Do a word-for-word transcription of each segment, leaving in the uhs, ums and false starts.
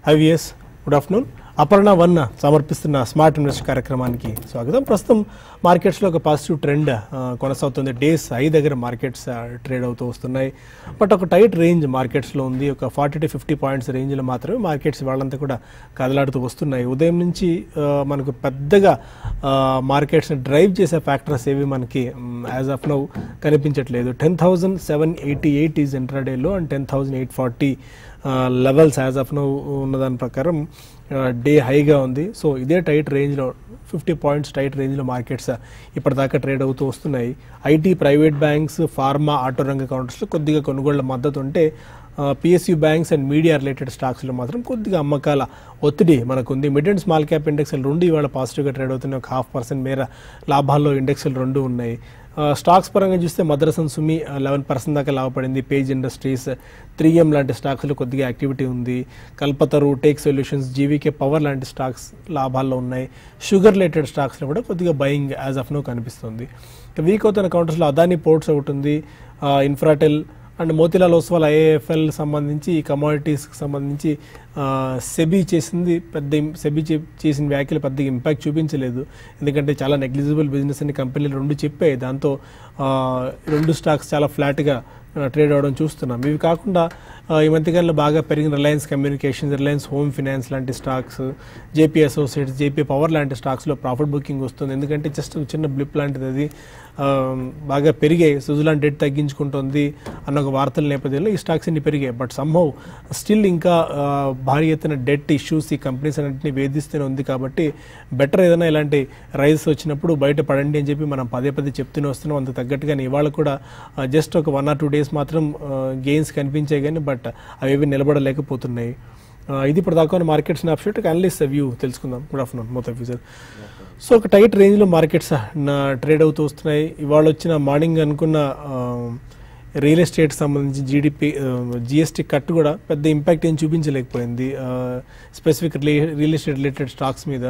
IVS good afternoon. Aparna one సమర్పిస్తున్న smart invest కార్యక్రమానికి స్వాగతం. ప్రస్తుతం మార్కెట్స్లో ఒక పాజిటివ్ ట్రెండ్ కొనసాగుతుంది. డేస్ హై దగ్గర మార్కెట్స్ ట్రేడ్ అవుతూ వస్తున్నాయి. బట్ ఒక టైట్ రేంజ్ మార్కెట్స్లో ఉంది. ఒక ఫార్టీ టు ఫిఫ్టీ పాయింట్స్ రేంజ్లో మాత్రమే మార్కెట్స్ వాళ్ళంతా కూడా కదలాడుతూ వస్తున్నాయి. ఉదయం నుంచి మనకు పెద్దగా మార్కెట్స్ని డ్రైవ్ చేసే ఫ్యాక్టర్స్ ఏవి మనకి యాజ్ ఆఫ్ నౌ కనిపించట్లేదు. Ten thousand seven eighty eight is ఇంట్రాడేలో and ten thousand eight forty levels as of now ఉన్నదాని ప్రకారం డే హైగా ఉంది. సో ఇదే టైట్ రేంజ్లో ఫిఫ్టీ పాయింట్స్ టైట్ రేంజ్లో మార్కెట్స్ ఇప్పటిదాకా ట్రేడ్ అవుతూ వస్తున్నాయి. IT, private banks, pharma, auto రంగ కౌంటర్స్లో కొద్దిగా కొనుగోళ్ల మద్దతు ఉంటే PSU banks and media related స్టాక్స్లో మాత్రం కొద్దిగా అమ్మకాల ఒత్తిడి మనకు ఉంది. మిడ్ అండ్ స్మాల్ క్యాప్ ఇండెక్స్లు రెండు ఇవాళ పాజిటివ్గా ట్రేడ్ అవుతున్నాయి. ఒక హాఫ్ పర్సెంట్ మేర లాభాల్లో ఇండెక్స్లు రెండు ఉన్నాయి. స్టాక్స్ పరంగా చూస్తే మద్రసన్ సుమి లెవెన్ పర్సెంట్ దాకా లాభపడింది. పేజ్ ఇండస్ట్రీస్, త్రీ ఎం లాంటి స్టాక్స్లో కొద్దిగా యాక్టివిటీ ఉంది. Kalpataru, take solutions, GVK power లాంటి స్టాక్స్ లాభాల్లో ఉన్నాయి. షుగర్ రిలేటెడ్ స్టాక్స్లో కూడా కొద్దిగా బయింగ్ యాజ్ ఆఫ్ నో కనిపిస్తుంది. వీక్ అవుతున్న కౌంటర్స్లో అదానీ పోర్ట్స్ ఒకటి ఉంది, Infratel and Motilal Oswal IAFL సంబంధించి కమోడిటీస్కి సంబంధించి సెబీ చేసింది పెద్ద సెబీ చేసిన వ్యాఖ్యలు పెద్దగా ఇంపాక్ట్ చూపించలేదు. ఎందుకంటే చాలా నెగ్లిజిబుల్ బిజినెస్ అని కంపెనీలు రెండు చెప్పాయి. దాంతో రెండు స్టాక్స్ చాలా ఫ్లాట్గా ట్రేడ్ అవ్వడం చూస్తున్నాం. ఇవి కాకుండా ఈ మధ్యకాలంలో బాగా పెరిగిన Reliance communications, Reliance home finance లాంటి stocks, JP associates, JP power లాంటి స్టాక్స్లో ప్రాఫిట్ బుకింగ్ వస్తుంది. ఎందుకంటే జస్ట్ చిన్న బ్లిప్ లాంటిది, అది బాగా పెరిగాయి. స్విట్జర్లాండ్ డెట్ తగ్గించుకుంటుంది అన్న ఒక వార్తల నేపథ్యంలో ఈ స్టాక్స్ అన్ని పెరిగాయి. బట్ సమ్హౌ స్టిల్ ఇంకా భారీ ఎత్తున డెట్ ఇష్యూస్ ఈ కంపెనీస్ అన్నింటినీ వేధిస్తూనే ఉంది. కాబట్టి బెటర్ ఏదైనా ఇలాంటి రైజెస్ వచ్చినప్పుడు బయట పడండి అని చెప్పి మనం పదే పదే చెప్తూనే వస్తున్నాం. అంత తగ్గట్టుగానే ఇవాళ కూడా జస్ట్ ఒక వన్ ఆర్ టూ డేస్ మాత్రం గెయిన్స్ కనిపించాయి కానీ బట్ అవేవి నిలబడలేకపోతున్నాయి. ఇది ఇప్పుడు దాకా మార్కెట్స్ అప్షూట్ అనలిస్ట్ వ్యూ తెలుసుకుందాం. గుడ్ ఆఫ్టర్నూన్ మొత్తం సార్. సో ఒక టైట్ రేంజ్లో మార్కెట్స్ ట్రేడ్ అవుతూ వస్తున్నాయి. ఇవాళ వచ్చిన మార్నింగ్ అనుకున్న రియల్ ఎస్టేట్ సంబంధించి జీడిపి జిఎస్టీ కట్ కూడా పెద్ద ఇంపాక్ట్ ఏం చూపించలేకపోయింది specific real estate related stocks మీద.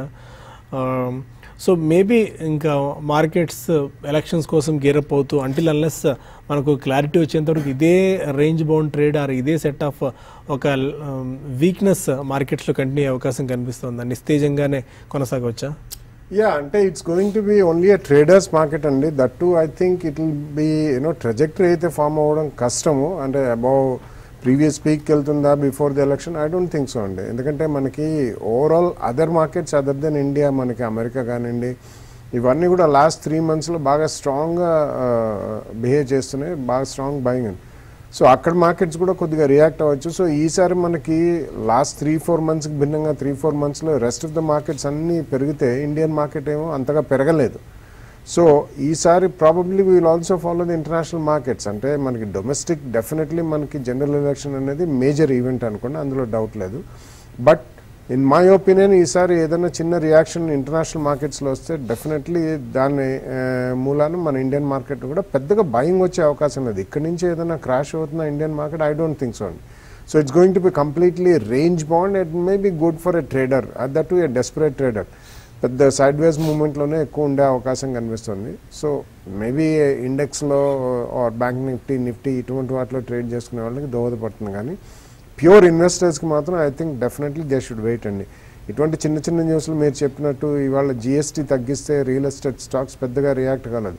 సో మేబీ ఇంకా మార్కెట్స్ ఎలక్షన్స్ కోసం గేరప్ అవుతూ అంటిల్ అన్లెస్ మనకు క్లారిటీ వచ్చేంతవరకు ఇదే రేంజ్ బౌండ్ ట్రేడ్ ఆర్ ఇదే సెట్ ఆఫ్ ఒక వీక్నెస్ మార్కెట్స్లో కంటిన్యూ అయ్యే అవకాశం కనిపిస్తుంది. నిస్తేజంగానే కొనసాగవచ్చా? యా, అంటే it's going to be only a traders market అండి. That to I think it will be you know trajectory అయితే ఫామ్ అవ్వడం కష్టము. అంటే అబౌవ్ ప్రీవియస్ పీక్కి వెళ్తుందా before the election? I don't think so అండి. ఎందుకంటే మనకి overall other markets other than India, మనకి అమెరికా కానివ్వండి, ఇవన్నీ కూడా లాస్ట్ త్రీ మంత్స్లో బాగా స్ట్రాంగ్గా బిహేవ్ చేస్తున్నాయి, బాగా స్ట్రాంగ్ బయింగ్ అండి. సో అక్కడ మార్కెట్స్ కూడా కొద్దిగా రియాక్ట్ అవ్వచ్చు. సో ఈసారి మనకి లాస్ట్ త్రీ ఫోర్ మంత్స్కి భిన్నంగా త్రీ ఫోర్ మంత్స్లో రెస్ట్ ఆఫ్ ద మార్కెట్స్ అన్నీ పెరిగితే ఇండియన్ మార్కెట్ ఏమో అంతగా పెరగలేదు. సో ఈసారి probably we'll also follow the international markets. అంటే మనకి డొమెస్టిక్ డెఫినెట్లీ మనకి జనరల్ ఎలక్షన్ అనేది మేజర్ ఈవెంట్ అనుకోండి, అందులో డౌట్ లేదు. బట్ ఇన్ మై ఒపీనియన్ ఈసారి ఏదైనా చిన్న రియాక్షన్ ఇంటర్నేషనల్ మార్కెట్స్లో వస్తే డెఫినెట్లీ దాని మూలాన మన ఇండియన్ మార్కెట్ కూడా పెద్దగా బయింగ్ వచ్చే అవకాశం లేదు. ఇక్కడ నుంచి ఏదైనా క్రాష్ అవుతున్న Indian market I don't think so అండి. So it's going to be completely range bound. It may be good for a trader, at that to a desperate trader. పెద్ద సైడ్ వేస్ మూవ్మెంట్లోనే ఎక్కువ ఉండే అవకాశం కనిపిస్తుంది. సో మేబీ ఇండెక్స్లో or bank Nifty Nifty ఇటువంటి వాటిలో ట్రేడ్ చేసుకునే వాళ్ళకి దోహదపడుతుంది. కానీ ప్యూర్ ఇన్వెస్టర్స్కి మాత్రం I think definitely they should wait అండి. ఇటువంటి చిన్న చిన్న న్యూస్లు మీరు చెప్పినట్టు ఇవాళ జిఎస్టీ తగ్గిస్తే రియల్ ఎస్టేట్ స్టాక్స్ పెద్దగా రియాక్ట్ కాలేదు.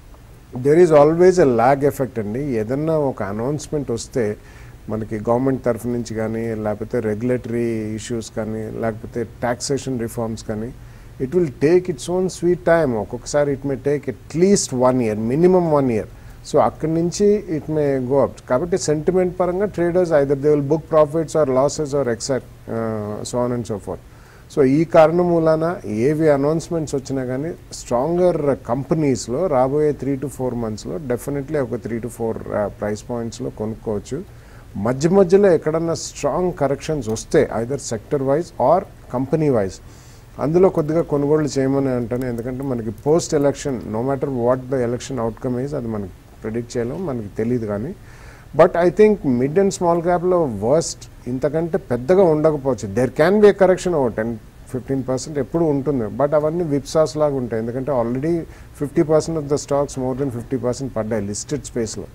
There is always a lag effect అండి. ఏదన్నా ఒక అనౌన్స్మెంట్ వస్తే మనకి గవర్నమెంట్ తరఫు నుంచి కానీ, లేకపోతే రెగ్యులేటరీ ఇష్యూస్ కానీ, లేకపోతే టాక్సేషన్ రిఫార్మ్స్ కానీ, it will take its own sweet time. ఒక్కొక్కసారి it may take at least one year, minimum one year. So అక్కడి నుంచి ఇట్ మే గో అప్. కాబట్టి సెంటిమెంట్ పరంగా traders either they will book profits or losses or etcetera so on and so forth. So ఈ కారణం మూలాన ఏవి announcements వచ్చినా కానీ స్ట్రాంగర్ కంపెనీస్లో రాబోయే త్రీ టు ఫోర్ మంత్స్లో డెఫినెట్లీ ఒక త్రీ టు ఫోర్ ప్రైస్ పాయింట్స్లో కొనుక్కోవచ్చు. మధ్య మధ్యలో ఎక్కడన్నా స్ట్రాంగ్ కరెక్షన్స్ వస్తే either sector wise or company wise అందులో కొద్దిగా కొనుగోళ్లు చేయమని అంటాను. ఎందుకంటే మనకి post election no matter what the election outcome is అది మనకి ప్రిడిక్ట్ చేయలేం, మనకి తెలియదు. కానీ but I think mid and small క్యాప్లో వర్స్ట్ ఇంతకంటే పెద్దగా ఉండకపోవచ్చు. There can be a correction of ten fifteen percent ఎప్పుడు ఉంటుంది. బట్ అవన్నీ విప్సాస్ లాగా ఉంటాయి. ఎందుకంటే already fifty percent of the stocks more than fifty percent పడ్డాయి లిస్టెడ్ స్పేస్లో.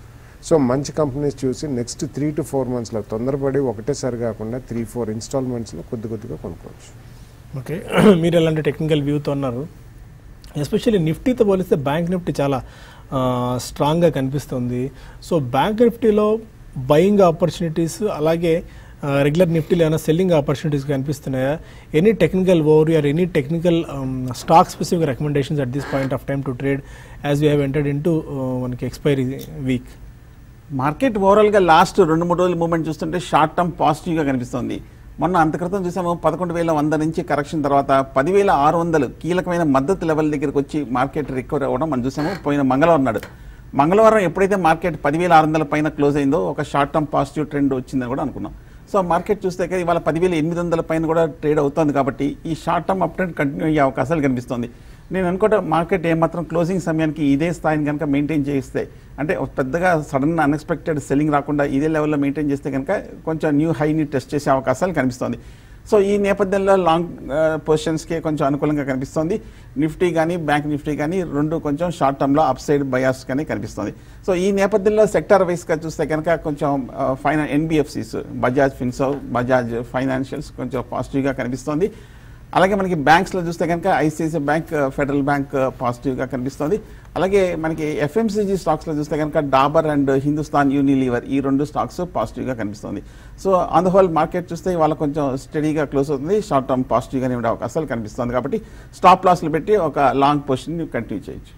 సో మంచి కంపెనీస్ చూసి నెక్స్ట్ త్రీ టు ఫోర్ మంత్స్లో తొందరపడి ఒకటేసారి కాకుండా త్రీ ఫోర్ ఇన్స్టాల్మెంట్స్లో కొద్ది కొద్దిగా కొనుక్కోవచ్చు. ఓకే, మీరు ఎలాంటి టెక్నికల్ వ్యూతో ఉన్నారు? ఎస్పెషల్లీ నిఫ్టీతో పోలిస్తే బ్యాంక్ నిఫ్టీ చాలా స్ట్రాంగ్గా కనిపిస్తుంది. సో బ్యాంక్ నిఫ్టీలో బయింగ్ ఆపర్చునిటీస్ అలాగే రెగ్యులర్ నిఫ్టీలో ఏమైనా సెల్లింగ్ ఆపర్చునిటీస్ కనిపిస్తున్నాయా? Any technical over or any technical stock specific recommendations at this point of time to trade as we have entered in to మనకి expiry week? Market ఓవరాల్గా last రెండు మూడు రోజుల moment చూస్తుంటే షార్ట్ టర్మ్ పాజిటివ్గా కనిపిస్తుంది. మొన్న అంత క్రితం చూసాము పదకొండు వేల వంద నుంచి కరెక్షన్ తర్వాత పదివేల ఆరు వందలు కీలకమైన మద్దతు లెవెల్ దగ్గరికి వచ్చి మార్కెట్ రికవర్ అవ్వడం మనం చూసాము. పోయిన మంగళవారం నాడు మంగళవారం ఎప్పుడైతే మార్కెట్ పదివేల ఆరు వందల పైన క్లోజ్ అయిందో ఒక షార్ట్ టర్మ్ పాజిటివ్ ట్రెండ్ వచ్చిందని కూడా అనుకున్నాం. సో మార్కెట్ చూస్తే ఇవాళ పదివేల ఎనిమిది వందల పైన కూడా ట్రేడ్ అవుతుంది. కాబట్టి ఈ short term up trend continue అయ్యే అవకాశాలు కనిపిస్తుంది. నేను అనుకుంటా మార్కెట్ ఏమాత్రం క్లోజింగ్ సమయానికి ఇదే స్థాయిని కనుక మెయింటైన్ చేస్తే, అంటే పెద్దగా సడన్ అన్ఎక్స్పెక్టెడ్ సెల్లింగ్ రాకుండా ఇదే లెవెల్లో మెయింటైన్ చేస్తే కనుక కొంచెం న్యూ హైని టెస్ట్ చేసే అవకాశాలు కనిపిస్తుంది. సో ఈ నేపథ్యంలో లాంగ్ పొజిషన్స్కి కొంచెం అనుకూలంగా కనిపిస్తుంది. నిఫ్టీ కానీ బ్యాంక్ నిఫ్టీ కానీ రెండు కొంచెం షార్ట్ టర్మ్లో అప్ సైడ్ బయాస్ కానీ కనిపిస్తుంది. సో ఈ నేపథ్యంలో సెక్టార్ వైస్గా చూస్తే కనుక కొంచెం ఫైనా NBFCs Bajaj Finserv, Bajaj financials కొంచెం పాజిటివ్గా కనిపిస్తుంది. అలాగే మనకి బ్యాంక్స్లో చూస్తే కనుక ఐసిఐసిఐ బ్యాంక్, ఫెడరల్ బ్యాంక్ పాజిటివ్గా కనిపిస్తుంది. అలాగే మనకి ఎఫ్ఎంసీజీ స్టాక్స్లో చూస్తే కనుక డాబర్ అండ్ హిందుస్థాన్ యూనిలీవర్ ఈ రెండు స్టాక్స్ పాజిటివ్గా కనిపిస్తుంది. So on the whole market చూస్తే వాళ్ళ కొంచెం స్టడీగా క్లోజ్ అవుతుంది, షార్ట్ టర్మ్ పాజిటివ్గానే ఉండే అవకాశాలు కనిపిస్తుంది. కాబట్టి స్టాప్ లాస్లు పెట్టి ఒక లాంగ్ పొజిషన్ కంటిన్యూ చేయొచ్చు.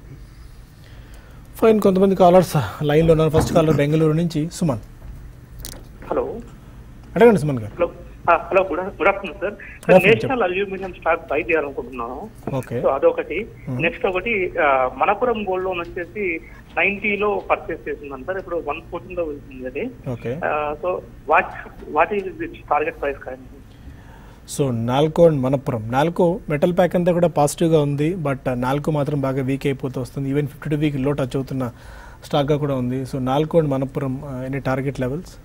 ఫైన్, కొంతమంది కాలర్స్ లైన్లో ఉన్నారు. ఫస్ట్ కాలర్ బెంగళూరు నుంచి సుమన్. హలో, అడగండి సుమన్ గారు. Hello hello good good afternoon sir. Sir national aluminium stock buy చేయాలనుకుంటున్నాను. సో అదొకటి. నెక్స్ట్ ఒకటి మనపురం గోల్డ్ లోన్ వచ్చేసి నైన్టీలో పర్చేస్ చేసిందని సార్, ఇప్పుడు వన్ ఫోర్టీన్ లో వెళ్తుంది అది. So what what is target price కానీ? So Nalco and Manappuram, Nalco metal pack అంతా కూడా పాజిటివ్గా ఉంది, బట్ నాల్కో మాత్రం బాగా వీక్ అయిపోతూ వస్తుంది. ఈవెన్ ఫిఫ్టీ టూ వీక్ లో టచ్ అవుతున్న స్టాక్గా కూడా ఉంది. So Nalco and Manappuram any target levels?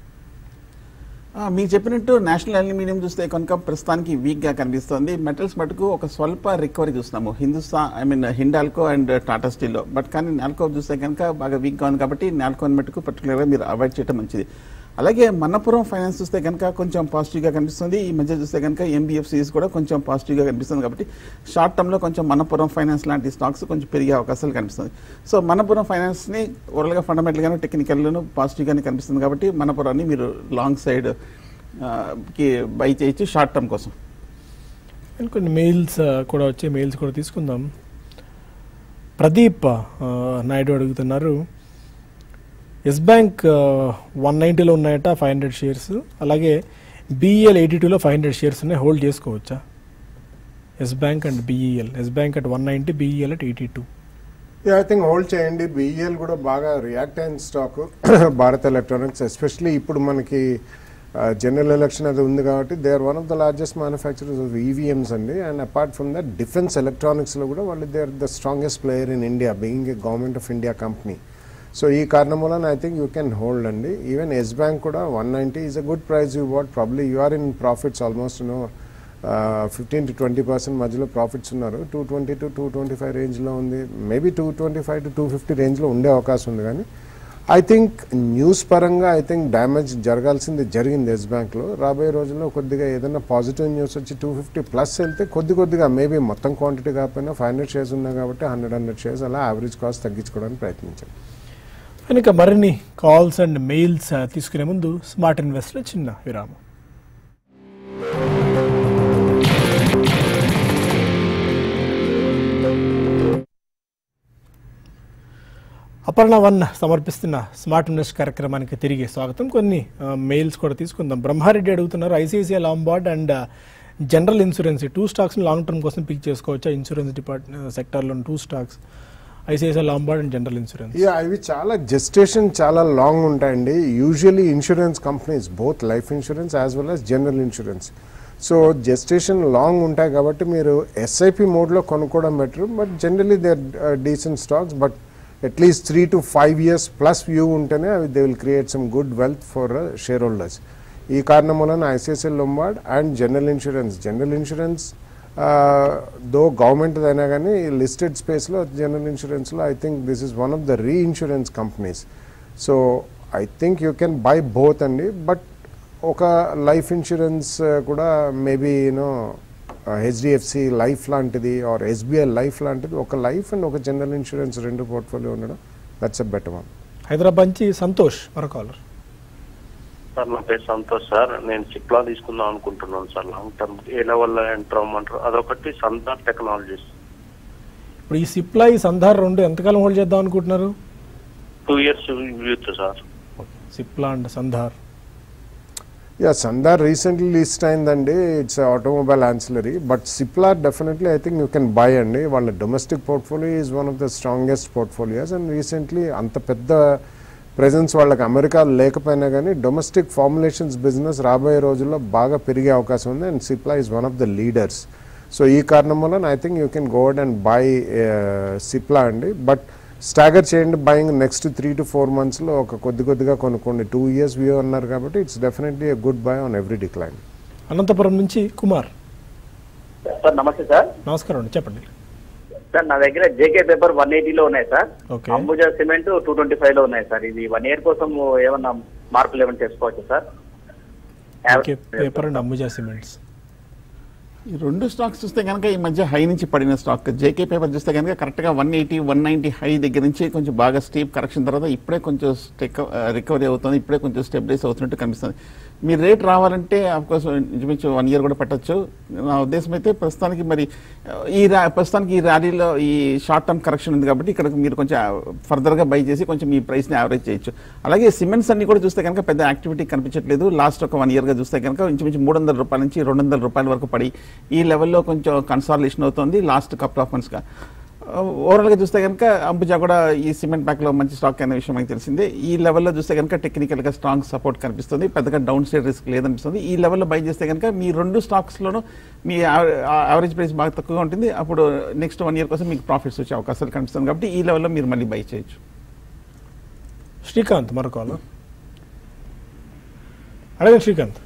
మీరు చెప్పినట్టు నేషనల్ అల్యూమినియం చూస్తే కనుక ప్రస్తుతానికి వీక్గా కనిపిస్తుంది. మెటల్స్ మటుకు ఒక స్వల్ప రికవరీ చూస్తున్నాము Hindustan I mean Hindalco and Tata స్టీల్లో. బట్ కానీ నాల్కో చూస్తే కనుక బాగా వీక్గా ఉంది. కాబట్టి నాల్కో మటుకు పర్టికులర్గా మీరు అవాయిడ్ చేయడం మంచిది. అలాగే మన్నపురం ఫైనాన్స్ చూస్తే కనుక కొంచెం పాజిటివ్గా కనిపిస్తుంది. ఈ మధ్య చూస్తే కనుక ఎంబీఎఫ్సిస్ కూడా కొంచెం పాజిటివ్గా కనిపిస్తుంది. కాబట్టి షార్ట్ టర్మ్లో కొంచెం మన్నపురం ఫైనాన్స్ లాంటి స్టాక్స్ కొంచెం పెరిగే అవకాశాలు కనిపిస్తుంది. సో మన్నపురం ఫైనాన్స్ని ఓవరాల్గా ఫండమెంటల్గాను టెక్నికల్గాను పాజిటివ్గానే కనిపిస్తుంది. కాబట్టి మన్నపురాన్ని మీరు లాంగ్ సైడ్ కి బై చేయొచ్చు షార్ట్ టర్మ్ కోసం. కొన్ని మెయిల్స్ కూడా వచ్చే మెయిల్స్ కూడా తీసుకుందాం. ప్రదీప్ నాయుడు అడుగుతున్నారు, ఎస్ బ్యాంక్ వన్ నైంటీలో ఉన్నాయట ఫైవ్ హండ్రెడ్ షేర్స్, అలాగే బీఈఎల్ ఎయిటీ టూలో ఫైవ్ హండ్రెడ్ షేర్స్ ఉన్నాయి, హోల్డ్ చేసుకోవచ్చా? Yes bank and BEL, Yes bank at one ninety, BEL at eighty two. I think hold చేయండి. బీఈఎల్ కూడా బాగా రియాక్ట్ అయిన స్టాక్ భారత్ ఎలక్ట్రానిక్స్, ఎస్పెషల్లీ ఇప్పుడు మనకి జనరల్ ఎలక్షన్ అది ఉంది కాబట్టి they are one of the largest manufacturers of EVMs అండి. And apart from that defence ఎలక్ట్రానిక్స్లో కూడా వాళ్ళు they are the strongest player in India, being a government of India company. So ఈ కారణం వలన I think you can hold అండి. Even Yes bank కూడా one ninety is a good price. You what probably you are in profits almost no fifteen to twenty percent మధ్యలో profits ఉన్నారు. Two twenty to two twenty five రేంజ్లో ఉంది, maybe two twenty five to two fifty రేంజ్లో ఉండే అవకాశం ఉంది. కానీ I think news పరంగా ఐ థింక్ డ్యామేజ్ జరగాల్సింది జరిగింది ఎస్ బ్యాంక్లో. రాబోయే రోజుల్లో కొద్దిగా ఏదైనా పాజిటివ్ న్యూస్ వచ్చి టూ ఫిఫ్టీ ప్లస్ వెళ్తే కొద్ది కొద్దిగా మేబీ మొత్తం క్వాంటిటీ కాకపోయినా ఫైవ్ హండ్రెడ్ షేర్స్ ఉన్నాయి కాబట్టి హండ్రెడ్ హండ్రెడ్ షేర్స్ అలా యావరేజ్ కాస్ట్ తగ్గించుకోవడానికి ప్రయత్నించాం. కనుక మరిన్ని కాల్స్ అండ్ మెయిల్స్ తీసుకునే ముందు స్మార్ట్ ఇన్వెస్ట్లో చిన్న విరామం. అపర్ణ వన్ సమర్పిస్తున్న స్మార్ట్ ఇన్వెస్ట్ కార్యక్రమానికి తిరిగి స్వాగతం. కొన్ని మెయిల్స్ కూడా తీసుకుందాం. బ్రహ్మారెడ్డి అడుగుతున్నారు, ICICI Lombard and general insurance two స్టాక్స్ని లాంగ్ టర్మ్ కోసం పిక్ చేసుకోవచ్చా? ఇన్సూరెన్స్ డిపార్ట్మెంట్ సెక్టార్లో two stocks, ICICI Lombard and general insurance. Yeah, ఇవి చాలా జెస్టేషన్ చాలా లాంగ్ ఉంటాయండి. Usually insurance companies both life insurance as well as general insurance. So gestation long ఉంటాయి కాబట్టి మీరు ఎస్ఐపి మోడ్లో కొనుక్కోవడం better. But generally they are decent stocks. But at least three to five years plus view ఉంటేనే అవి they will create some good wealth for shareholders. ఈ కారణం వలన ICICI Lombard and general insurance general insurance though government అయినా కానీ listed స్పేస్లో general ఇన్సూరెన్స్లో I think this is one of the reinsurance companies. So I think you can buy both అండి. బట్ ఒక లైఫ్ ఇన్సూరెన్స్ కూడా మేబీ యూనో హెచ్డిఎఫ్సి లైఫ్ లాంటిది or SBI life లాంటిది, ఒక లైఫ్ అండ్ ఒక జనరల్ ఇన్సూరెన్స్ రెండు పోర్ట్ఫోలియో ఉండడం that's a better one. Hyderabad నుంచి సంతోష్ మరో కాలర్. సార్ నా పేరు సంతోష్ సార్. నేను సిప్లా తీసుకుందాం అనుకుంటున్నాను సార్. లాంగ్ టర్మ్ ఏ లెవెల్లో ఎంటర్ అవ్వమంటారు? అదొకటి సంధార్ టెక్నాలజీస్. ఇప్పుడు ఈ సిప్లా ఈ సంధార్ రెండు ఎంతకాలం హోల్డ్ చేద్దాం అనుకుంటున్నారు? టూ ఇయర్స్ వ్యూచ్చు sir. Cipla and Sandhar. Yeah, Sandhar recently list అయిందండి. It's automobile ancillary. But Cipla definitely I think you can buy అండి. వాళ్ళ domestic portfolio is one of the strongest portfolios. And recently అంత పెద్ద ప్రెజెన్స్ వాళ్ళకి అమెరికా లేకపోయినా కానీ డొమెస్టిక్ ఫార్ములేషన్స్ బిజినెస్ రాబోయే రోజుల్లో బాగా పెరిగే అవకాశం ఉంది. And Cipla is one of the leaders. So ఈ కారణం వల్ల I think you can go out and buy Cipla అండి. బట్ స్టాగర్ చేయండి buying next three to four మంత్స్లో ఒక కొద్ది కొద్దిగా కొనుక్కోండి. టూ ఇయర్స్ వ్యూ అన్నారు కాబట్టి it's definitely a good buy on every decline. Anantapuram నుంచి కుమార్. సార్ నమస్తే సార్. నమస్కారం అండి, చెప్పండి సార్. నా దగ్గర జేకే పేపర్ వన్ ఎయిటీలో ఉన్నాయి sir. Okay. Ambuja cement two twenty five లో ఉన్నాయి సార్. ఇది వన్ ఇయర్ కోసం ఏమన్నా మార్పులు ఏమైనా చేసుకోవచ్చు sir? Okay, paper and Ambuja cements. ఈ రెండు స్టాక్స్ చూస్తే కనుక ఈ మధ్య హై నుంచి పడిన స్టాక్. జేకే పేపర్ చూస్తే కనుక కరెక్ట్గా one eighty one ninety high దగ్గర నుంచి కొంచెం బాగా స్టీప్ కరెక్షన్ తర్వాత ఇప్పుడే కొంచెం రికవరీ అవుతుంది, ఇప్పుడే కొంచెం స్టెబిలైజ్ అవుతున్నట్టు కనిపిస్తుంది. మీ రేట్ రావాలంటే అఫ్కోర్స్ ఇంచుమించు వన్ ఇయర్ కూడా పెట్టచ్చు. నా ఉద్దేశం అయితే ప్రస్తుతానికి మరి ఈ రా ప్రస్తుతానికి ఈ ర్యాలీలో ఈ షార్ట్ టర్మ్ కరెక్షన్ ఉంది కాబట్టి ఇక్కడ మీరు కొంచెం ఫర్దర్గా బై చేసి కొంచెం ఈ ప్రైస్ని యావరేజ్ చేయొచ్చు. అలాగే సిమెంట్స్ అన్ని కూడా చూస్తే కనుక పెద్ద యాక్టివిటీ కనిపించట్లేదు. లాస్ట్ ఒక వన్ ఇయర్గా చూస్తే కనుక ఇంచుమించు మూడు వందల రూపాయల నుంచి రెండు వందల రూపాయల వరకు పడి ఈ లెవెల్లో కొంచెం కన్సాలిడేషన్ అవుతుంది లాస్ట్ కపుల్ ఆఫ్ మంత్స్గా. ఓవరాల్గా చూస్తే కనుక అంబుజా కూడా ఈ సిమెంట్ బ్యాక్లో మంచి స్టాక్ అనే విషయం మనకి తెలిసిందే. ఈ లెవెల్లో చూస్తే కనుక టెక్నికల్గా స్ట్రాంగ్ సపోర్ట్ కనిపిస్తుంది, పెద్దగా డౌన్ సైడ్ రిస్క్ లేదనిపిస్తుంది. ఈ లెవెల్లో బై చేస్తే కనుక మీ రెండు స్టాక్స్లోనూ మీ యావరేజ్ ప్రైస్ బాగా తక్కువగా ఉంటుంది. అప్పుడు నెక్స్ట్ వన్ ఇయర్ కోసం మీకు ప్రాఫిట్స్ వచ్చే అవకాశాలు కనిపిస్తుంది కాబట్టి ఈ లెవెల్లో మీరు మళ్ళీ బై చేయొచ్చు. శ్రీకాంత్ మరో కాల్. అడగండి శ్రీకాంత్.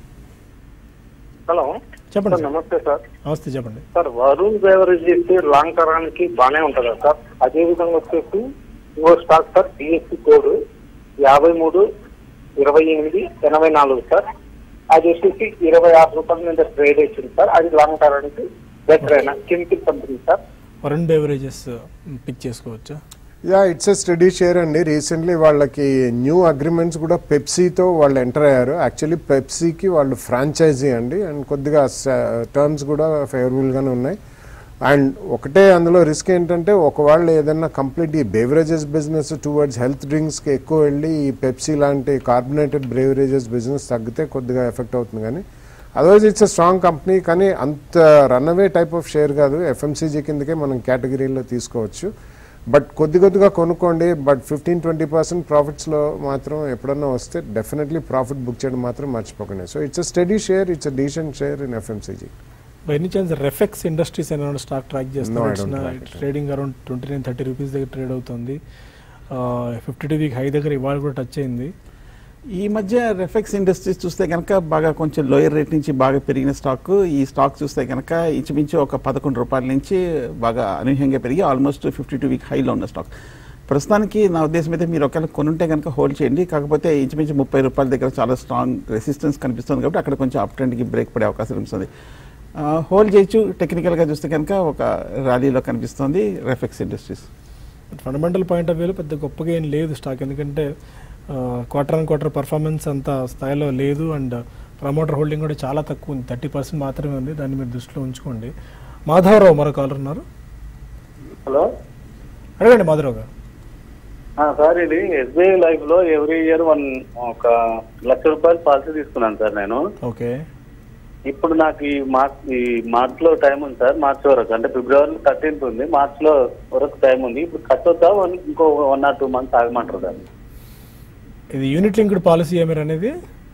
హలో చెప్పండి. నమస్తే సార్. నమస్తే, చెప్పండి సార్. వరుణ్ బెవరేజెస్ లాంగ్ టర్మ్కి బాగానే ఉంటుందా సార్? అదే విధంగా వచ్చేసి ఇంకో స్టాక్ సార్ బిఎస్సి కోడ్ యాభై మూడు ఇరవై ఎనిమిది ఎనభై నాలుగు సార్. అది వచ్చేసి ఇరవై ఆరు రూపాయల మీద ట్రేడ్ వచ్చింది సార్. అది లాంగ్ టర్మ్కి బెటర్ అయినా chemical company sir. Varun beverages pick చేసుకోవచ్చా? Yeah, it's a steady share అండి. రీసెంట్లీ వాళ్ళకి న్యూ అగ్రిమెంట్స్ కూడా పెప్సీతో వాళ్ళు ఎంటర్ అయ్యారు. యాక్చువల్లీ పెప్సీకి వాళ్ళు ఫ్రాంచైజీ అండి. అండ్ కొద్దిగా టర్మ్స్ కూడా ఫేవరబుల్గానే ఉన్నాయి. అండ్ ఒకటే అందులో రిస్క్ ఏంటంటే ఒకవేళ ఏదైనా కంప్లీట్ ఈ బేవరేజెస్ బిజినెస్ టువర్డ్స్ హెల్త్ డ్రింక్స్కి ఎక్కువ వెళ్ళి ఈ పెప్సీ లాంటి కార్బొనేటెడ్ బేవరేజెస్ బిజినెస్ తగ్గితే కొద్దిగా ఎఫెక్ట్ అవుతుంది. కానీ otherwise it's a strong company. కానీ అంత రన్అవే టైప్ ఆఫ్ షేర్ కాదు. ఎఫ్ఎంసీజీ కిందకే మనం కేటగిరీలో తీసుకోవచ్చు. బట్ కొద్ది కొద్దిగా కొనుక్కోండి. బట్ ఫిఫ్టీన్ ట్వంటీ పర్సెంట్ ప్రాఫిట్స్లో మాత్రం ఎప్పుడన్నా వస్తే డెఫినెట్లీ ప్రాఫిట్ బుక్ చేయడం మాత్రం మర్చిపోకండి. So it's a steady share, it's a decent share in FMCG. By any chance Refex industries ఏమైనా స్టాక్ ట్రాక్ చేస్తున్నా? Trading around twenty nine thirty rupees దగ్గర ట్రేడ్ అవుతుంది. ఫిఫ్టీ టూ వీక్ హై దగ్గర ఇవాళ కూడా టచ్ అయింది. ఈ మధ్య రెఫెక్స్ ఇండస్ట్రీస్ చూస్తే కనుక బాగా కొంచెం లోయర్ రేట్ నుంచి బాగా పెరిగిన స్టాక్. ఈ స్టాక్ చూస్తే కనుక ఇంచుమించు ఒక పదకొండు రూపాయల నుంచి బాగా అనూహ్యంగా పెరిగి ఆల్మోస్ట్ ఫిఫ్టీ టూ వీక్ హైలో ఉన్న స్టాక్. ప్రస్తుతానికి నా ఉద్దేశం అయితే మీరు ఒకవేళ కొనుంటే కనుక హోల్డ్ చేయండి. కాకపోతే ఇంచుమించు ముప్పై రూపాయల దగ్గర చాలా స్ట్రాంగ్ రెసిస్టెన్స్ కనిపిస్తుంది కాబట్టి అక్కడ కొంచెం అప్ ట్రెండ్కి బ్రేక్ పడే అవకాశం ఉంటుంది. హోల్డ్ చేయొచ్చు. టెక్నికల్గా చూస్తే కనుక ఒక ర్యాలీలో కనిపిస్తుంది Refex industries. Fundamental point of వ్యూలో పెద్ద గొప్పగా ఏం లేదు స్టాక్, ఎందుకంటే క్వార్టర్ అండ్ క్వార్టర్ పర్ఫార్మెన్స్ అంత స్థాయిలో లేదు. అండ్ ప్రమోటర్ హోల్డింగ్ కూడా చాలా తక్కువ ఉంది, థర్టీ పర్సెంట్ మాత్రమే ఉంది. దాన్ని మీరు దృష్టిలో ఉంచుకోండి. మాధవరావు మరో కాలర్ ఉన్నారు. హలో, అడగండి మాధవరావు గారు. సార్ ఇది ఎస్బీఐ లైఫ్ లో ఎవ్రీ ఇయర్ వన్ ఒక లక్ష రూపాయలు పాలసీ తీసుకున్నాను సార్ నేను. ఓకే. ఇప్పుడు నాకు ఈ మార్చ్ ఈ మార్చ్ లో టైం ఉంది సార్. మార్చ్ వరకు అంటే ఫిబ్రవరి థర్టీన్త్ ఉంది, మార్చ్ లో వరకు టైం ఉంది. ఇప్పుడు కట్టొద్దా ఇంకో వన్ ఆర్ టూ మంత్స్ ఆగమంటారు దాన్ని? ఇది యూనిట్ లింక్డ్ పాలసీ ఏమీ అనేది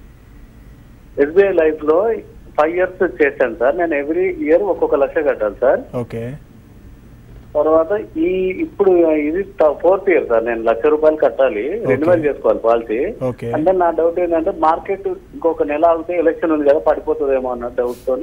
ఎస్బీఐ లైఫ్ లో ఫైవ్ ఇయర్స్ చేశాను సార్. నేను ఎవ్రీ ఇయర్ ఒక్కొక్క లక్ష కట్టాలి సార్. ఓకే. తర్వాత ఈ ఇప్పుడు ఇది ఫోర్త్ ఇయర్ సార్, నేను లక్ష రూపాయలు కట్టాలి, రెన్యువల్ చేసుకోవాలి పాలసీ. అంటే నా డౌట్ ఏంటంటే మార్కెట్ ఇంకొక నెల ఆగితే ఎలక్షన్ ఉంది కదా పడిపోతుందేమో అన్న డౌట్ తోని.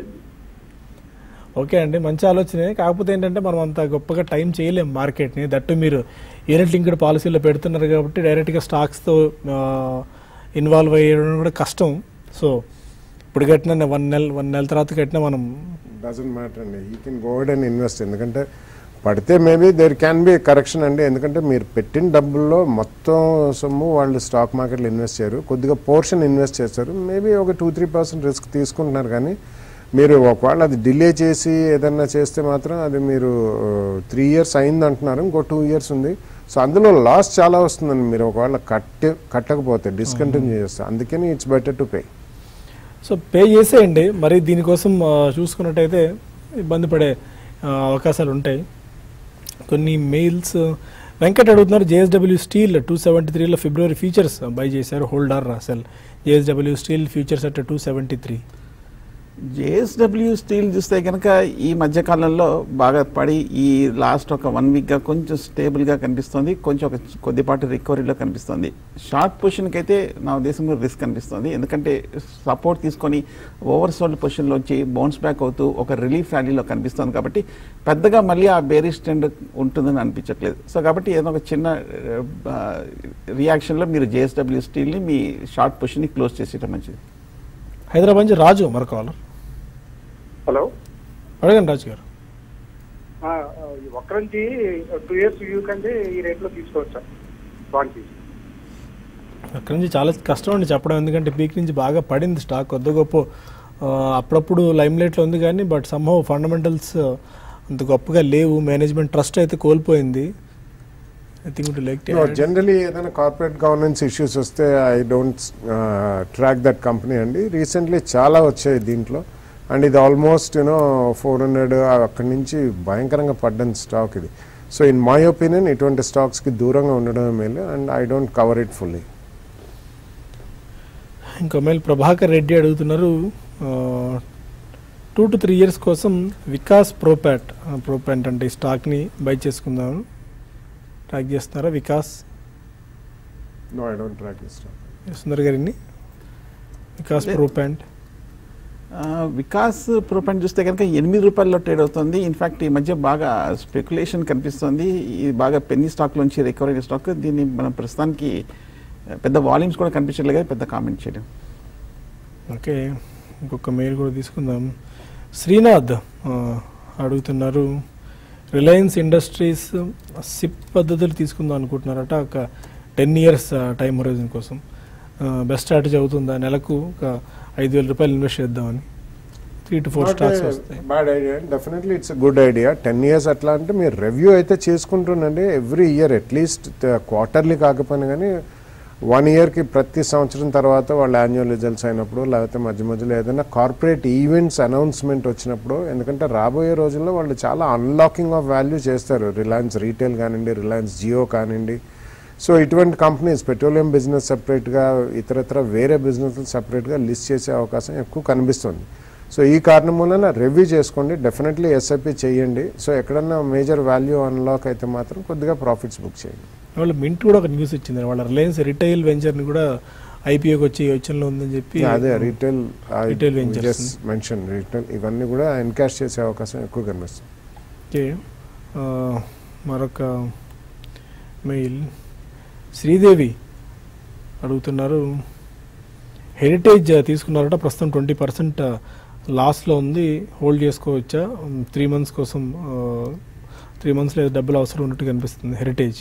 ఓకే అండి, మంచి ఆలోచనే. కాకపోతే ఏంటంటే మనం అంత గొప్పగా టైం చేయలేము మార్కెట్ని. దట్టు మీరు యూనిట్ లింక్డ్ పాలసీలో పెడుతున్నారు కాబట్టి డైరెక్ట్గా స్టాక్స్తో ఇన్వాల్వ్ అయ్యడం కూడా కష్టం. సో ఇప్పుడు కట్టిన వన్ నెల వన్ నెల తర్వాత కట్టినా మనం డజంట్ మ్యాటర్ అండి, you can go ahead and invest. ఎందుకంటే పడితే maybe there can be correction అండి. ఎందుకంటే మీరు పెట్టిన డబ్బుల్లో మొత్తం సొమ్ము వాళ్ళు స్టాక్ మార్కెట్లో ఇన్వెస్ట్ చేయరు, కొద్దిగా పోర్షన్ ఇన్వెస్ట్ చేస్తారు. మేబీ ఒక టూ త్రీ పర్సెంట్ రిస్క్ తీసుకుంటున్నారు. కానీ మీరు ఒకవేళ అది డిలే చేసి ఏదన్నా చేస్తే మాత్రం అది మీరు త్రీ ఇయర్స్ అయింది అంటున్నారు, ఇంకో టూ ఇయర్స్ ఉంది. సో అందులో లాస్ చాలా వస్తుందండి మీరు ఒకవేళ కట్ కట్టకపోతే డిస్కంటిన్యూ చేస్తే. అందుకని it's better to pay. So pay చేసేయండి. మరి దీనికోసం చూసుకున్నట్టయితే ఇబ్బంది పడే అవకాశాలు ఉంటాయి. కొన్ని మెయిల్స్ వెంకట్ అడుగుతున్నారు, జేఎస్డబ్ల్యూ స్టీల్ టూ సెవెంటీ త్రీలో ఫిబ్రవరి ఫ్యూచర్స్ బై చేశారు, holder sell JSW steel futures at two seventy three. JSW steel చూస్తే కనుక ఈ మధ్యకాలంలో బాగా పడి ఈ లాస్ట్ ఒక వన్ వీక్గా కొంచెం స్టేబుల్గా కనిపిస్తుంది, కొంచెం ఒక కొద్దిపాటి రికవరీలో కనిపిస్తుంది. షార్ట్ పొజిషన్కి అయితే నా ఉద్దేశంలో రిస్క్ కనిపిస్తుంది. ఎందుకంటే సపోర్ట్ తీసుకొని ఓవర్ సోల్డ్ పొజిషన్లోంచి బౌన్స్ బ్యాక్ అవుతూ ఒక రిలీఫ్ ర్యాలీలో కనిపిస్తుంది. కాబట్టి పెద్దగా మళ్ళీ ఆ బేరిష్ ట్రెండ్ ఉంటుందని అనిపించట్లేదు. సో కాబట్టి ఏదో ఒక చిన్న రియాక్షన్లో మీరు జేఎస్డబ్ల్యూ స్టీల్ని మీ షార్ట్ పొజిషన్ని క్లోజ్ చేసేయడం మంచిది. హైదరాబాద్ నుంచి రాజు మరొక కాలర్. హలో, అడగండి రాజు గారు. ఒక్క నుంచి టూ ఇయర్స్ వ్యూ కంటే ఈ రేట్లో తీసుకోవచ్చా బాండ్? అక్కడి నుంచి చాలా కష్టం అండి చెప్పడం, ఎందుకంటే పీక్ నుంచి బాగా పడింది స్టాక్. కొద్ది గొప్ప అప్పుడప్పుడు లైమ్ లైట్లో ఉంది కానీ బట్ సమ్హౌ ఫండమెంటల్స్ అంత గొప్పగా లేవు. మేనేజ్మెంట్ ట్రస్ట్ అయితే కోల్పోయింది. జనరలీ ఏదైనా కార్పొరేట్ గవర్నెన్స్ ఇష్యూస్ వస్తే I don't track that company అండి. రీసెంట్లీ చాలా వచ్చాయి దీంట్లో, అండ్ ఇది ఆల్మోస్ట్ యూనో ఫోర్ హండ్రెడ్ అక్కడి నుంచి భయంకరంగా పడ్డ స్టాక్ ఇది. సో ఇన్ మై ఒపీనియన్ ఇటువంటి స్టాక్స్కి దూరంగా ఉండడమే మేలు, and I don't cover it fully. ఇంకా మేల్ ప్రభాకర్ రెడ్డి అడుగుతున్నారు, టూ టు త్రీ ఇయర్స్ కోసం వికాస్ ప్రోపాట్ ప్రోపాంట్ అంటే ఈ స్టాక్ని బై చేసుకుందాం ట్రాక్ చేస్తున్నారా? Vikas no I don't track this stock. Sundar గారిని వికాస్ ప్రోపాంట్ వికాస్ ప్రోపాంట్ చూస్తే కనుక ఎనిమిది రూపాయల్లో ట్రేడ్ అవుతుంది. ఇన్ఫ్యాక్ట్ ఈ మధ్య బాగా స్పెక్యులేషన్ కనిపిస్తుంది. ఇది బాగా పెన్నీ స్టాక్లోంచి రికవరీ అయిన స్టాక్. దీన్ని మనం ప్రస్తుతానికి పెద్ద వాల్యూమ్స్ కూడా కనిపించట్లేదు కదా, పెద్ద కామెంట్ చేయడం. ఓకే, ఇంకొక మెయిల్ కూడా తీసుకుందాం. శ్రీనాథ్ అడుగుతున్నారు, రిలయన్స్ ఇండస్ట్రీస్ సిప్ పద్ధతులు తీసుకుందాం అనుకుంటున్నారట ఒక టెన్ ఇయర్స్ టైం హొరైజన్ కోసం. బెస్ట్ స్ట్రాటజీ అవుతుందా? నెలకు ఒక ఐదు వేల రూపాయలు ఇన్వెస్ట్ చేద్దామని. త్రీ టు ఫోర్ స్టాక్స్ వస్తాయి. Bad idea, definitely it's a good idea. Ten years అట్లా అంటే మీరు రివ్యూ అయితే చేసుకుంటుండండి ఎవ్రీ ఇయర్, అట్లీస్ట్ క్వార్టర్లీ కాకపోయినా కానీ వన్ ఇయర్కి ప్రతి సంవత్సరం తర్వాత వాళ్ళ యాన్యువల్ రిజల్ట్స్ అయినప్పుడు, లేకపోతే మధ్య మధ్యలో ఏదైనా కార్పొరేట్ ఈవెంట్స్ అనౌన్స్మెంట్ వచ్చినప్పుడు, ఎందుకంటే రాబోయే రోజుల్లో వాళ్ళు చాలా అన్లాకింగ్ ఆఫ్ వాల్యూ చేస్తారు. రిలయన్స్ రీటైల్ కానివ్వండి, రిలయన్స్ జియో కానివ్వండి. సో ఇటువంటి కంపెనీస్ పెట్రోలియం బిజినెస్ సపరేట్గా, ఇతరత్ర వేరే బిజినెస్లు సపరేట్గా లిస్ట్ చేసే అవకాశం ఎక్కువ కనిపిస్తుంది. సో ఈ కారణం వలన రివ్యూ చేసుకోండి, డెఫినెట్లీ ఎస్ఐపి చేయండి. సో ఎక్కడన్నా మేజర్ వాల్యూ అన్లాక్ అయితే మాత్రం కొద్దిగా ప్రాఫిట్స్ బుక్ చేయండి. వాళ్ళ మింట్ కూడా ఒక న్యూస్ ఇచ్చింది, వాళ్ళ రిలయన్స్ రిటైల్ వెంచర్ని కూడా ఐపీఓకి వచ్చి యోచనలో ఉందని చెప్పి. అదే retail retail ventures mention, retail ఇవన్నీ కూడా ఎన్కాష్ చేసే అవకాశం ఎక్కువ కనిపిస్తుంది. ఓకే, మరొక మెయిల్ శ్రీదేవి అడుగుతున్నారు, హెరిటేజ్ తీసుకున్నారట, ప్రస్తుతం ట్వంటీ పర్సెంట్ లాస్లో ఉంది, హోల్డ్ చేసుకోవచ్చా? త్రీ మంత్స్ కోసం త్రీ మంత్స్లో డబ్బులు అవసరం ఉన్నట్టు కనిపిస్తుంది. హెరిటేజ్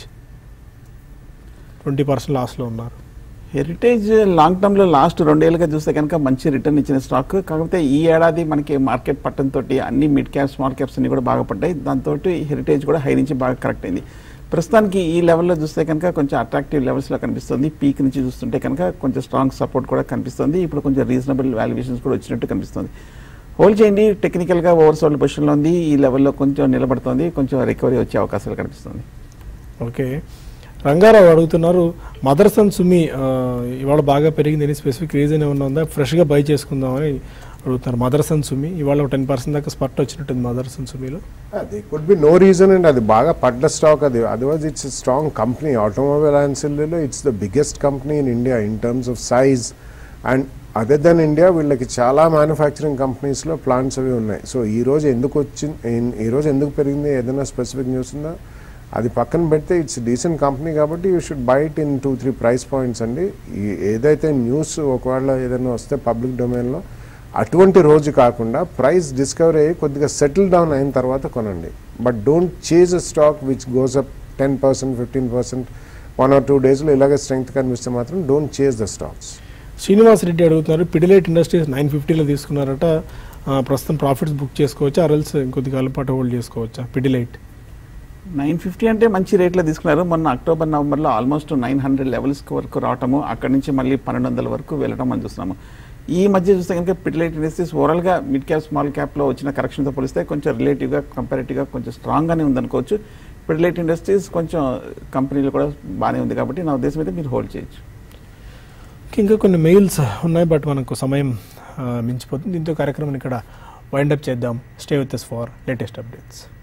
ట్వంటీ పర్సెంట్ లాస్లో ఉన్నారు. హెరిటేజ్ లాంగ్ టర్మ్లో లాస్ట్ రెండేళ్ళుగా చూస్తే కనుక మంచి రిటర్న్ ఇచ్చిన స్టాక్. కాకపోతే ఈ ఏడాది మనకి మార్కెట్ పట్టడంతో అన్ని మిడ్ క్యాప్ స్మాల్ క్యాప్స్ అన్ని కూడా బాగా పడ్డాయి. దాంతో హెరిటేజ్ కూడా హై నుంచి బాగా కరెక్ట్ అయింది. ప్రస్తుతానికి ఈ లెవెల్లో చూస్తే కనుక కొంచెం అట్రాక్టివ్ లెవెల్స్లో కనిపిస్తుంది. పీక్ నుంచి చూస్తుంటే కనుక కొంచెం స్ట్రాంగ్ సపోర్ట్ కూడా కనిపిస్తుంది. ఇప్పుడు కొంచెం రీజనబుల్ వాల్యుయేషన్స్ కూడా వచ్చినట్టు కనిపిస్తుంది. హోల్డ్ చేయండి, టెక్నికల్గా ఓవర్ సోల్డ్ పొజిషన్లో ఉంది, ఈ లెవెల్లో కొంచెం నిలబడుతుంది, కొంచెం రికవరీ వచ్చే అవకాశాలు కనిపిస్తుంది. ఓకే, రంగారావు అడుగుతున్నారు, మదర్సన్ సుమి ఇవాళ బాగా పెరిగింది, ఎనీ స్పెసిఫిక్ రీజన్ ఏమన్నా ఉందా? ఫ్రెష్గా బై చేసుకుందామని అడుగుతున్నారు. మదర్సన్ సుమి ఇవాళ టెన్ పర్సెంట్ దాకా స్పర్ట్ వచ్చినట్టుంది మదర్సన్ సుమిలో. అది కుడ్ బి నో రీజన్ అండి, అది బాగా పడ్డ స్టాక్. అది otherwise it's strong company. Automobile ఆన్సిల్లో it's the biggest company in India in terms of size. And other than India వీళ్ళకి చాలా మ్యానుఫ్యాక్చరింగ్ కంపెనీస్లో ప్లాంట్స్ అవి ఉన్నాయి. సో ఈ రోజు ఎందుకు వచ్చింది, ఈరోజు ఎందుకు పెరిగింది, ఏదైనా స్పెసిఫిక్ న్యూస్ ఉందా? అది పక్కన పెడితే ఇట్స్ డీసెంట్ కంపెనీ కాబట్టి you should buy it in two three price points అండి. ఏదైతే న్యూస్ ఒకవేళ ఏదైనా వస్తే పబ్లిక్ డొమైన్లో అటువంటి రోజు కాకుండా ప్రైస్ డిస్కవర్ అయ్యి కొద్దిగా సెటిల్ డౌన్ అయిన తర్వాత కొనండి. But don't chase a stock which goes up ten percent fifteen percent one or two డేస్లో ఇలాగే స్ట్రెంగ్త్ కనిపిస్తే మాత్రం don't chase the stocks. Srinivas Reddy అడుగుతున్నారు, పిడిలైట్ ఇండస్ట్రీస్ నైన్ ఫిఫ్టీలో తీసుకున్నారట, ప్రస్తుతం ప్రాఫిట్స్ బుక్ చేసుకోవచ్చా, అరల్స్ ఇంకొద్ది కాలం పాటు హోల్డ్ చేసుకోవచ్చా? పిడిలైట్ నైన్ ఫిఫ్టీ అంటే మంచి రేట్లో తీసుకున్నారు. మొన్న అక్టోబర్ నవంబర్లో ఆల్మోస్ట్ నైన్ హండ్రెడ్ లెవెల్స్ వరకు రావటము, అక్కడి నుంచి మళ్ళీ పన్నెండు వందల వరకు వెళ్ళడం మనం చూస్తున్నాము. ఈ మధ్య చూస్తే కనుక పిడిలైట్ ఇండస్ట్రీస్ ఓవరాల్గా మిడ్ క్యాప్ స్మాల్ క్యాప్లో వచ్చిన కరెక్షన్తో పోలిస్తే కొంచెం రిలేటివ్గా కంపారేటివ్గా కొంచెం స్ట్రాంగ్గానే ఉందనుకోవచ్చు. పిడిలైట్ ఇండస్ట్రీస్ కొంచెం కంపెనీలు కూడా బాగానే ఉంది కాబట్టి నా ఉద్దేశం అయితే మీరు హోల్డ్ చేయొచ్చు. ఇంకా కొన్ని మెయిల్స్ ఉన్నాయి, బట్ మనకు సమయం మించిపోతుంది. దీంతో కార్యక్రమం ఇక్కడ వైండప్ చేద్దాం. Stay with us for latest updates.